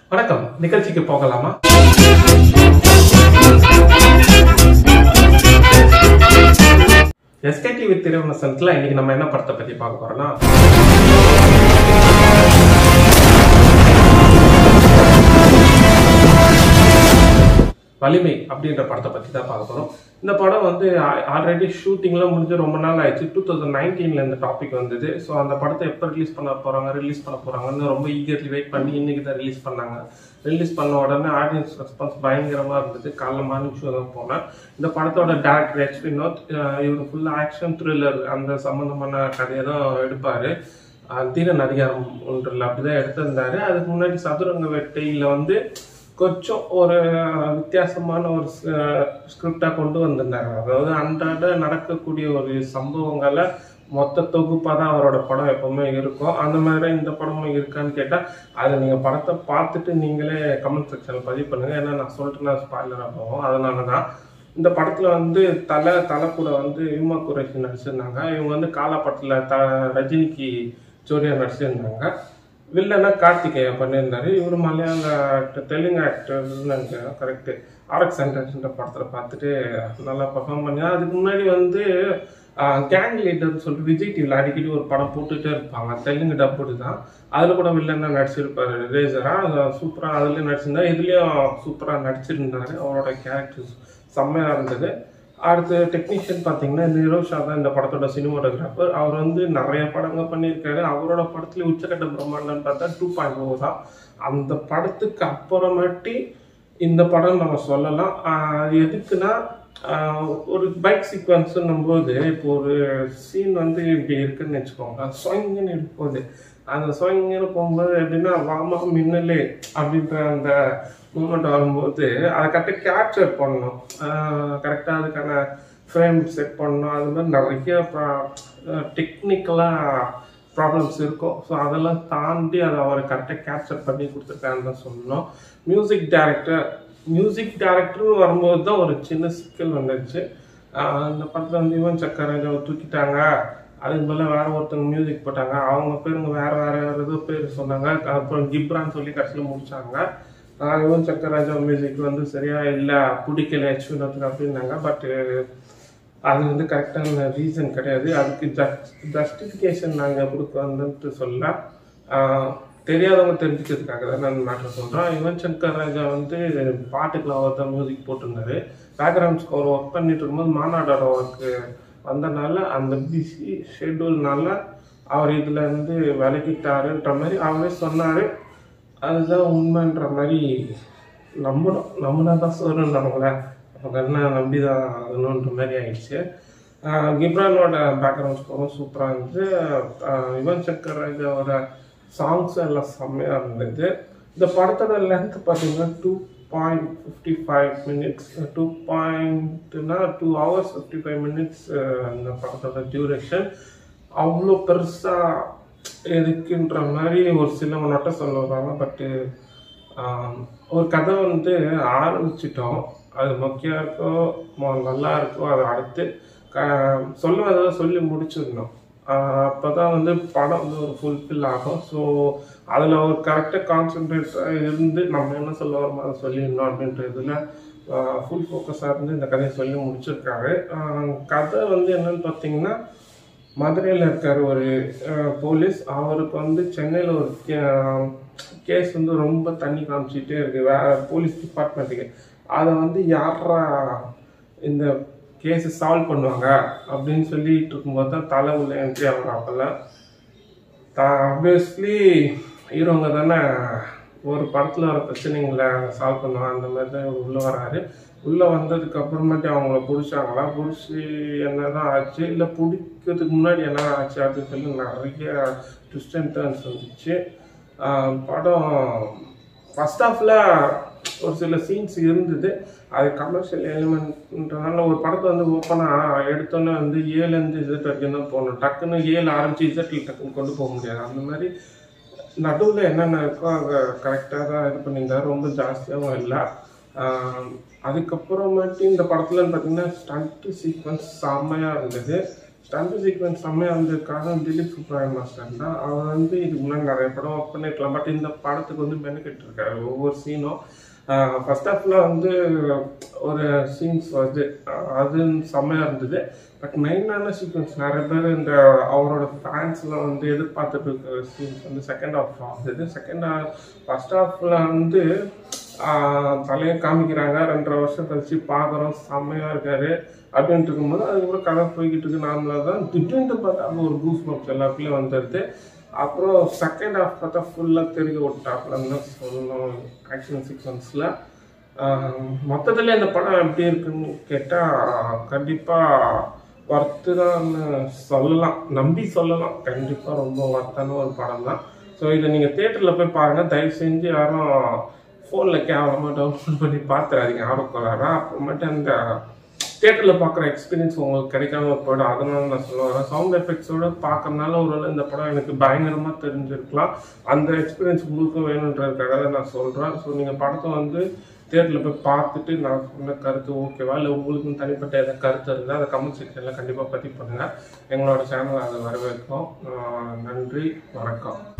வணக்கம், நிகழ்ச்சிக்கு போகலாமா? எஸ்கேடிவி திரைவிமர்சனத்துல இன்னைக்கு நம்ம என்ன படத்தை பத்தி பார்க்க போறோம்னா, வலிமை அப்படின்ற படத்தை பத்தி தான் பார்க்க போறோம். இந்த படம் வந்து ஆல்ரெடி ஷூட்டிங்லாம் முடிஞ்சு ரொம்ப நாள் ஆயிடுச்சு. 2019ல இந்த டாபிக் வந்தது. ஸோ அந்த படத்தை எப்போ ரிலீஸ் பண்ண போறாங்கன்னு ரொம்ப ஈகர்லி வெயிட் பண்ணி இன்னைக்கு தான் ரிலீஸ் பண்ணாங்க. ரிலீஸ் பண்ண உடனே ஆடியன்ஸ் ரெஸ்பான்ஸ் பயங்கரமா இருந்தது. காலைல மார்னிங் ஷோ தான் போனேன். இந்த படத்தோட டேரக்டர் எச் வினோத், இவர் ஃபுல்லா ஆக்ஷன் த்ரில்லர் அந்த சம்பந்தமான கதையை தான் எடுப்பாரு. தீரன் அதிகாரம் ஒன்றில் அப்படிதான் எடுத்திருந்தாரு. அதுக்கு முன்னாடி சதுரங்க வேட்டையில வந்து கொஞ்சம் ஒரு வித்தியாசமான ஒரு ஸ்கிரிப்டா கொண்டு வந்திருந்தாங்க. அதாவது அன்றாட நடக்கக்கூடிய ஒரு சம்பவங்களை மொத்த தொகுப்பா தான் அவரோட படம் எப்பவுமே இருக்கும். அந்த மாதிரி இந்த படமும் இருக்கான்னு கேட்டா அதை நீங்க படத்தை பார்த்துட்டு நீங்களே கமெண்ட் செக்ஷன்ல பதிவு பண்ணுங்க. ஏன்னா நான் சொல்லிட்டுனா ஸ்பாய்லர் ஆகும். அதனாலதான் இந்த படத்துல வந்து தலை கூட வந்து யுமா குரேஷி நடிச்சிருந்தாங்க. இவங்க வந்து காலா படத்துல ரஜினிக்கு ஜோடியா நடிச்சிருந்தாங்க. வில்லனா கார்த்திகேயா பண்ணியிருந்தாரு. இவர் மலையாள ஆக்டர், தெலுங்கு ஆக்டர்னு நினைக்கிறேன். கரெக்டு. ஆர்எக்ஸ் சென்டர்ன்ற படத்தில் பார்த்துட்டு நல்லா பர்ஃபார்ம் பண்ணி, அதுக்கு முன்னாடி வந்து கேங் லீடர்னு சொல்லிட்டு விஜய் டிவியில் அடிக்கடி ஒரு படம் போட்டுகிட்டே இருப்பாங்க. தெலுங்கு டப்புடு தான். அதில் கூட வில்லனா நடிச்சிருப்பாரு. ரேசரா சூப்பராக அதுலேயும் நடிச்சிருந்தாரு. இதுலேயும் சூப்பராக நடிச்சிருந்தாரு. அவரோட கேரக்டர்ஸ் செம்மையாக இருந்தது. அடுத்து டெக்னீஷியன் பார்த்தீங்கன்னா நிரோஷா தான் இந்த படத்தோட சினிமாட்டோகிராஃபர். அவர் வந்து நிறைய படங்கள் பண்ணியிருக்காரு. அவரோட படத்துல உச்சக்கட்ட பிரம்மாண்டம்னு பார்த்தா 2.0 தான். அந்த படத்துக்கு அப்புறமேட்டி இந்த படம் நம்ம சொல்லலாம். எதுக்குன்னா ஒரு பைக் சீக்வன்ஸுன்னும் போது இப்போ ஒரு சீன் வந்து இப்படி இருக்குன்னு வச்சுக்கோங்க. சொயங்கன்னு இருக்கும்போது அந்த சொயங்கன்னு போகும்போது எப்படின்னா வாமா மின்னலே அப்படின்ற அந்த மூமெண்ட் வரும்போது அதை கரெக்டாக கேப்சர் பண்ணணும். கரெக்டாக அதுக்கான ஃப்ரேம் செட் பண்ணணும். அது மாதிரி நிறைய டெக்னிக்கலாக ப்ராப்ளம்ஸ் இருக்கும். ஸோ அதெல்லாம் தாண்டி அதை அவர் கரெக்டாக கேப்சர் பண்ணி கொடுத்துருக்காருன்னு தான் சொல்லணும். மியூசிக் டைரக்டர்னு வரும்போது தான் ஒரு சின்ன சிக்கல் வந்துடுச்சு. இந்த படத்தில் வந்து யுவன் சங்கர் ராஜாவை தூக்கிட்டாங்க. அதுக்கு மேலே வேற ஒருத்தவங்க மியூசிக் போட்டாங்க. அவங்க பேருங்க வேற ஏதோ பேர் சொன்னாங்க. அப்புறம் கிப்ரான்னு சொல்லி கடைசியில் முடிச்சாங்க. யுவன் சங்கர் ராஜா மியூசிக் வந்து சரியா இல்லை, பிடிக்கல எச் வினோத்துக்கு அப்படின்னாங்க. பட் அது வந்து கரெக்டான ரீசன் கிடையாது. அதுக்கு ஜஸ்டிஃபிகேஷன் நாங்கள் கொடுக்க வந்துட்டு சொல்ல தெரியாதவங்க தெரிஞ்சுக்கிறதுக்காக தான் நான் மேட்டர் சொல்கிறேன். யுவன் சங்கர் ராஜா வந்து பாட்டுக்குலாம் அவர் தான் மியூசிக் போட்டிருந்தாரு. பேக்ரவுண்ட் ஸ்கோர் ஒர்க் பண்ணிட்டு இருக்கும்போது மாநாடோட ஒர்க்கு வந்தனால அந்த பிஸி ஷெட்யூல்னால அவர் இதில் இருந்து விலகிட்டாருன்ற மாதிரி அவரே சொன்னார். அதுதான் உண்மைன்ற மாதிரி நம்பினா தான் சொல்கிறேன். நம்மளை என்ன நம்பி தான் ஆகணுன்ற மாதிரி ஆயிடுச்சு. கிப்ரானோட பேக்ரவுண்ட் ஸ்கோரும் சூப்பராக இருந்தது. யுவன் சங்கர் ராஜாவோட சாங்ஸ் எல்லாம் செம்மையாக இருந்தது. இந்த படத்தோட லென்த் பார்த்தீங்கன்னா 2.55 மினிட்ஸ். 2 hours 55 மினிட்ஸ் இந்த படத்தோட டியூரேஷன். அவ்வளோ பெருசாக எதுக்குன்ற மாதிரி ஒரு சிலவங்க நோட்ட சொல்லுவாங்க. பட்டு ஒரு கதை வந்து ஆரம்பிச்சிட்டோம், அது மொக்கையாக இருக்கோ நல்லா இருக்கோ அதை அடுத்து சொல்லுவதை சொல்லி முடிச்சிடணும். அப்போ தான் வந்து படம் வந்து ஒரு ஃபுல்ஃபில் ஆகும். ஸோ அதில் ஒரு கரெக்டாக கான்சென்ட்ரேட்டாக இருந்து நம்ம என்ன சொல்ல வரோமோ அதை சொல்லிடணும் அப்படின்ற இதில் ஃபுல் ஃபோக்கஸாக இருந்து இந்த கதையை சொல்லி முடிச்சிருக்காரு. கதை வந்து என்னன்னு பார்த்தீங்கன்னா, மதுரையில் இருக்கார் ஒரு போலீஸ். அவருக்கு வந்து சென்னையில் ஒரு கேஸ் வந்து ரொம்ப தண்ணி காமிச்சிட்டே இருக்கு வேற போலீஸ் டிபார்ட்மெண்ட்டுக்கு. அதை வந்து யாரா இந்த கேஸை சால்வ் பண்ணுவாங்க அப்படின்னு சொல்லிட்டு இருக்கும்போது தான் தலை உள்ள என்ட்ரி ஆகிறாப்பல. ஆப்வியஸ்லி ஹீரோங்க தானே ஒரு படத்தில் வர பிரச்சனைங்களை சால்வ் பண்ணுவாங்க. அந்த மாதிரி தான் உள்ளே வராரு. உள்ளே வந்ததுக்கு அப்புறமேட்டு அவங்கள பிடிச்சாங்களா, பிடிச்சி என்ன தான் ஆச்சு, இல்லை பிடிக்கிறதுக்கு முன்னாடி என்ன ஆச்சு அப்படின்னு சொல்லி நிறைய ட்விஸ்ட் அண்ட் டர்ன்ஸ் வந்துச்சு. படம் ஃபர்ஸ்ட் ஹாஃபில் ஒரு சில சீன்ஸ் இருந்தது. அது கமர்ஷியல் எலிமெண்ட்ன்றனால ஒரு படத்தை வந்து ஓப்பனாக எடுத்தோன்னே வந்து 7லேருந்து Z வரைக்கும் தான் போகணும். டக்குன்னு 7 ஆரம்பிச்சு Z டக்குன்னு கொண்டு போக முடியாது. அந்த மாதிரி நடுவில் என்னென்ன இருக்கோ அதை கரெக்டாக தான் இது பண்ணியிருந்தாரு. ரொம்ப ஜாஸ்தியாகவும் இல்லை. அதுக்கப்புறமேட்டு இந்த படத்துலன்னு பார்த்தீங்கன்னா ஸ்டண்ட் சீக்வன்ஸ் செம்மையாக இருந்தது. ஸ்டண்ட் சீக்வன்ஸ் செம்மையாக இருந்ததுக்காக திலீப் சுப்ராயன் மாஸ்டர் தான். அவர் வந்து இதுக்கு முன்னாடி நிறைய படம் ஒர்க் பண்ணிருக்கலாம். பட் இந்த படத்துக்கு வந்து பெனிஃபிட் இருக்காரு. ஒவ்வொரு சீனும் ஃபர்ஸ்ட் ஹாஃப்ல வந்து ஒரு சீன்ஸ் வருது, அது செம்மையாக இருந்தது. பட் மெயினான சீக்வன்ஸ் நிறைய பேர் இந்த அவரோட ஃபேன்ஸ்லாம் வந்து எதிர்பார்த்துட்டு இருக்கிற சீன்ஸ் வந்து செகண்ட் ஹாஃப் வந்தது. ஃபர்ஸ்ட் ஹாஃப்ல வந்து தலையை காமிக்கிறாங்க, 2.5 வருஷம் கழிச்சு பார்க்குறோம், செம்மையாக இருக்காரு அப்படின்ட்டு இருக்கும்போது அதுக்கப்புறம் கதை போய்கிட்டு இருக்கு நார்மலாக தான். திடீர்னு பார்த்தா அது ஒரு கூஸ் பம்ப்ஸ் எல்லாத்துலேயும் வந்துடுது. அப்புறம் செகண்ட் ஹாஃப் பார்த்தா ஃபுல்லாக திருகி விட்டாப்லன்னு தான் சொல்லணும் ஆக்ஷன் சீக்வன்ஸில். மொத்தத்தில் இந்த படம் எப்படி இருக்குன்னு கேட்டால் கண்டிப்பாக ஒர்த்து தான் சொல்லலாம், நம்பி சொல்லலாம். கண்டிப்பாக ரொம்ப ஒர்த்தான ஒரு படம் தான். ஸோ இதை நீங்கள் தேட்டரில் போய் பாருங்கள். தயவு செஞ்சு யாரும் ஃபோனில் கேவலமாக டவுன்லோட் பண்ணி பார்த்துறாதீங்க ஆர்வக்கோளாரா. அப்புறமேட்டு அந்த தியேட்டரில் பார்க்குற எக்ஸ்பீரியன்ஸ் உங்களுக்கு கிடைக்காம போய்டும். அதனால நான் சொல்ல வரேன், சவுண்ட் எஃபெக்ட்ஸோடு பார்க்கறதுனால ஒரு இந்த படம் எனக்கு பயங்கரமாக தெரிஞ்சிருக்கலாம். அந்த எக்ஸ்பீரியன்ஸ் உங்களுக்கு வேணுன்றதுக்காக தான் நான் சொல்கிறேன். ஸோ நீங்கள் படத்தை வந்து தியேட்டரில் போய் பார்த்துட்டு நான் சொன்ன கருத்து ஓகேவா, இல்லை உங்களுக்கு தனிப்பட்ட எதாவது கருத்து இருந்தால் அதை கமெண்ட் செக்ஷனில் கண்டிப்பாக பதிவு பண்ணுங்கள். எங்களோட சேனல் அதை வரவேற்கும். நன்றி, வணக்கம்.